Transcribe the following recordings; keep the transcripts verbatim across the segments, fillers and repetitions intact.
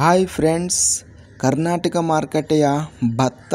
Hi friends, Karnataka ಮಾರುಕಟ್ಟೆಯ ಭತ್ತ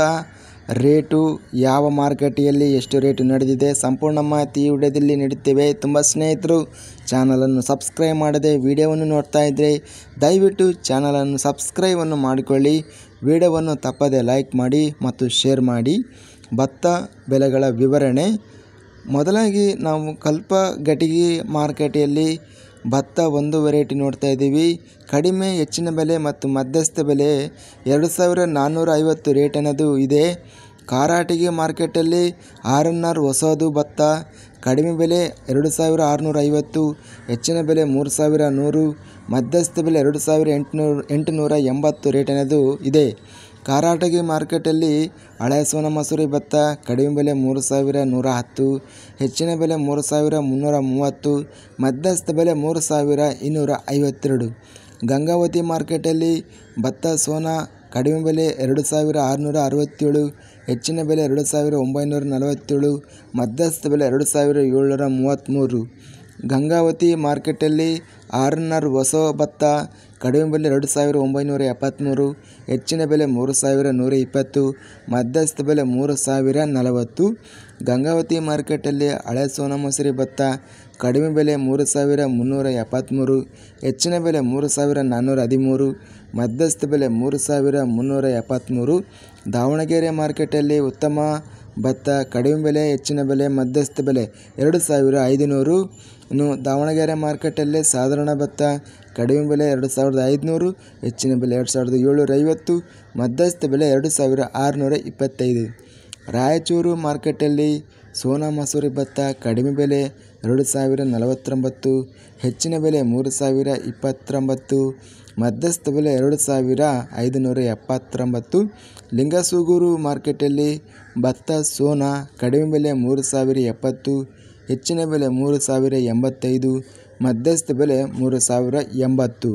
rate ಯಾವ ಮಾರುಕಟ್ಟೆಯಲ್ಲಿ ಎಷ್ಟು ರೇಟು ನಡೆದಿದೆ ಸಂಪೂರ್ಣ ಮಾಹಿತಿ ಈ ವಿಡಿಯೋದಲ್ಲಿ ನೀಡುತ್ತೇವೆ. ತುಂಬ ಸ್ನೇಹಿತರು ಚಾನಲನ್ನು ಸಬ್ಸ್ಕ್ರೈಬ್ ಮಾಡದೆ ವಿಡಿಯೋವನ್ನು ನೋಡ್ತಾ ಇದ್ದರೆ ದಯವಿಟ್ಟು ಚಾನಲನ್ನು ಸಬ್ಸ್ಕ್ರೈಬನ್ನು ಮಾಡಿಕೊಳ್ಳಿ. ವಿಡಿಯೋವನ್ನು ತಪ್ಪದೆ ಲೈಕ್ ಮಾಡಿ ಮತ್ತು ಶೇರ್ ಮಾಡಿ. ಭತ್ತ ಬೆಲೆಗಳ ವಿವರಣೆ. ಮೊದಲಾಗಿ ನಾವು ಕಲ್ಪಗಟಿಗಿ ಮಾರುಕಟ್ಟೆಯಲ್ಲಿ ಭತ್ತ ಒಂದು ವೆರೈಟಿ ನೋಡ್ತಾ ಇದ್ದೀವಿ. ಕಡಿಮೆ ಹೆಚ್ಚಿನ ಬೆಲೆ ಮತ್ತು ಮಧ್ಯಸ್ಥ ಬೆಲೆ ಎರಡು ಸಾವಿರ ನಾನ್ನೂರ ಐವತ್ತು ರೇಟ್ ಅನ್ನೋದು ಇದೆ. ಕಾರಾಟಗಿ ಮಾರ್ಕೆಟಲ್ಲಿ ಆರ್ ಎನ್ ಆರ್ ಹೊಸದು ಭತ್ತ ಕಡಿಮೆ ಬೆಲೆ ಎರಡು ಸಾವಿರ ಆರುನೂರ ಐವತ್ತು, ಹೆಚ್ಚಿನ ಬೆಲೆ ಮೂರು ಸಾವಿರ ನೂರು, ಮಧ್ಯಸ್ಥ ಬೆಲೆ ಎರಡು ಸಾವಿರ ಎಂಟುನೂರು ಎಂಟುನೂರ ಎಂಬತ್ತು ರೇಟ್ ಅನ್ನೋದು ಇದೆ. ಕಾರಾಟಗಿ ಮಾರ್ಕೆಟಲ್ಲಿ ಹಳೆ ಸೋನಾ ಮಸೂರಿ ಭತ್ತ ಕಡಿಮೆ ಬೆಲೆ ಮೂರು ಸಾವಿರ ನೂರ ಹತ್ತು, ಹೆಚ್ಚಿನ ಬೆಲೆ ಮೂರು ಸಾವಿರ ಮುನ್ನೂರ ಮೂವತ್ತು, ಮಧ್ಯಸ್ಥ ಬೆಲೆ ಮೂರು ಸಾವಿರ ಇನ್ನೂರ ಐವತ್ತೆರಡು. ಗಂಗಾವತಿ ಮಾರ್ಕೆಟಲ್ಲಿ ಭತ್ತ ಸೋನಾ ಕಡಿಮೆ ಬೆಲೆ ಎರಡು ಸಾವಿರ ಆರುನೂರ ಅರವತ್ತೇಳು, ಹೆಚ್ಚಿನ ಬೆಲೆ ಎರಡು ಸಾವಿರ ಒಂಬೈನೂರ ನಲವತ್ತೇಳು, ಮಧ್ಯಸ್ಥ ಬೆಲೆ ಎರಡು ಸಾವಿರ ಏಳ್ನೂರ ಮೂವತ್ತ್ಮೂರು. ಗಂಗಾವತಿ ಮಾರ್ಕೆಟಲ್ಲಿ ಆರ್ ಎನ್ ಆರ್ ಹೊಸ ಭತ್ತ ಕಡಿಮೆ ಬೆಲೆ ಎರಡು ಸಾವಿರ ಒಂಬೈನೂರ ಎಪ್ಪತ್ತ್ಮೂರು, ಹೆಚ್ಚಿನ ಬೆಲೆ ಮೂರು ಸಾವಿರ ನೂರ ಇಪ್ಪತ್ತು, ಮಧ್ಯಸ್ಥ ಬೆಲೆ ಮೂರು ಸಾವಿರ ನಲವತ್ತು. ಗಂಗಾವತಿ ಮಾರ್ಕೆಟಲ್ಲಿ ಹಳೆ ಸೋನಾ ಮಸೂರಿ ಭತ್ತ ಕಡಿಮೆ ಬೆಲೆ ಮೂರು ಸಾವಿರ ಮುನ್ನೂರ ಎಪ್ಪತ್ತ್ಮೂರು, ಹೆಚ್ಚಿನ ಬೆಲೆ ಮೂರು ಸಾವಿರ ನಾನ್ನೂರ ಹದಿಮೂರು, ಮಧ್ಯಸ್ಥ ಬೆಲೆ ಮೂರು ಸಾವಿರ ಮುನ್ನೂರ ಎಪ್ಪತ್ತ್ಮೂರು. ದಾವಣಗೆರೆ ಮಾರ್ಕೆಟಲ್ಲಿ ಉತ್ತಮ ಭತ್ತ ಕಡಿಮೆ ಬೆಲೆ ಹೆಚ್ಚಿನ ಬೆಲೆ ಮಧ್ಯಸ್ಥ ಬೆಲೆ ಎರಡು ಸಾವಿರ ಐದುನೂರು. ಇನ್ನು ದಾವಣಗೆರೆ ಮಾರ್ಕೆಟಲ್ಲಿ ಸಾಧಾರಣ ಭತ್ತ ಕಡಿಮೆ ಬೆಲೆ ಎರಡು ಸಾವಿರದ ಐದುನೂರು, ಹೆಚ್ಚಿನ ಬೆಲೆ ಎರಡು ಸಾವಿರದ ಏಳ್ನೂರ ಐವತ್ತು, ಮಧ್ಯಸ್ಥ ಬೆಲೆ ಎರಡು ಸಾವಿರ ಆರುನೂರ ಇಪ್ಪತ್ತೈದು. ರಾಯಚೂರು ಮಾರ್ಕೆಟಲ್ಲಿ ಸೋನಾ ಮಸೂರಿ ಭತ್ತ ಕಡಿಮೆ ಬೆಲೆ ಎರಡು ಸಾವಿರ ನಲವತ್ತೊಂಬತ್ತು, ಹೆಚ್ಚಿನ ಬೆಲೆ ಮೂರು ಸಾವಿರ ಇಪ್ಪತ್ತೊಂಬತ್ತು, ಮಧ್ಯಸ್ಥ ಬೆಲೆ ಎರಡು ಸಾವಿರ ಐದುನೂರ ಎಪ್ಪತ್ತೊಂಬತ್ತು. ಲಿಂಗಸೂಗೂರು ಮಾರ್ಕೆಟಲ್ಲಿ ಭತ್ತ ಸೋನಾ ಕಡಿಮೆ ಬೆಲೆ ಮೂರು ಸಾವಿರ ಎಪ್ಪತ್ತು, ಹೆಚ್ಚಿನ ಬೆಲೆ ಮೂರು ಸಾವಿರ ಎಂಬತ್ತೈದು, ಮಧ್ಯಸ್ಥ ಬೆಲೆ ಮೂರು ಸಾವಿರ ಎಂಬತ್ತು.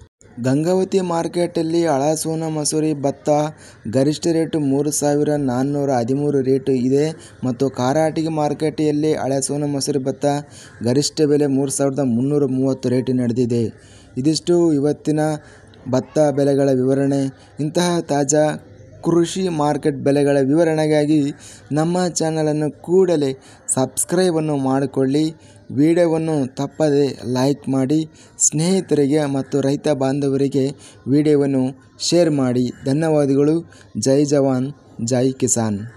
ಗಂಗಾವತಿ ಮಾರ್ಕೆಟಲ್ಲಿ ಹಳೆ ಸೋನಾ ಮಸೂರಿ ಭತ್ತ ಗರಿಷ್ಠ ರೇಟು ಮೂರು ಸಾವಿರ ನಾನ್ನೂರ ಹದಿಮೂರು ರೇಟು ಇದೆ ಮತ್ತು ಕಾರಾಟಗಿ ಮಾರುಕಟ್ಟೆಯಲ್ಲಿ ಹಳೆ ಸೋನಾ ಮಸೂರಿ ಭತ್ತ ಗರಿಷ್ಠ ಬೆಲೆ ಮೂರು ಸಾವಿರದ ಮುನ್ನೂರ ಮೂವತ್ತು ರೇಟು ನಡೆದಿದೆ. ಇದಿಷ್ಟು ಇವತ್ತಿನ ಭತ್ತ ಬೆಲೆಗಳ ವಿವರಣೆ. ಇಂತಹ ತಾಜಾ ಕೃಷಿ ಮಾರ್ಕೆಟ್ ಬೆಲೆಗಳ ವಿವರಣೆಗಾಗಿ ನಮ್ಮ ಚಾನಲನ್ನು ಕೂಡಲೇ ಸಬ್ಸ್ಕ್ರೈಬನ್ನು ಮಾಡಿಕೊಳ್ಳಿ. ವಿಡಿಯೋವನ್ನು ತಪ್ಪದೆ ಲೈಕ್ ಮಾಡಿ, ಸ್ನೇಹಿತರಿಗೆ ಮತ್ತು ರೈತ ಬಾಂಧವರಿಗೆ ವಿಡಿಯೋವನ್ನು ಶೇರ್ ಮಾಡಿ. ಧನ್ಯವಾದಗಳು. ಜೈ ಜವಾನ್, ಜೈ ಕಿಸಾನ್.